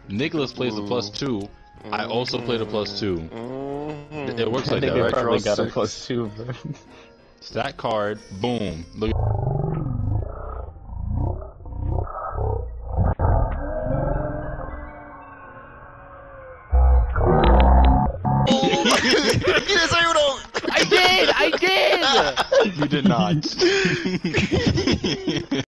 Nicholas plays a +2. I also played a +2. It works like that, Nigga right? probably got a +2, bro. Stack card, boom. Look. I did! You did not.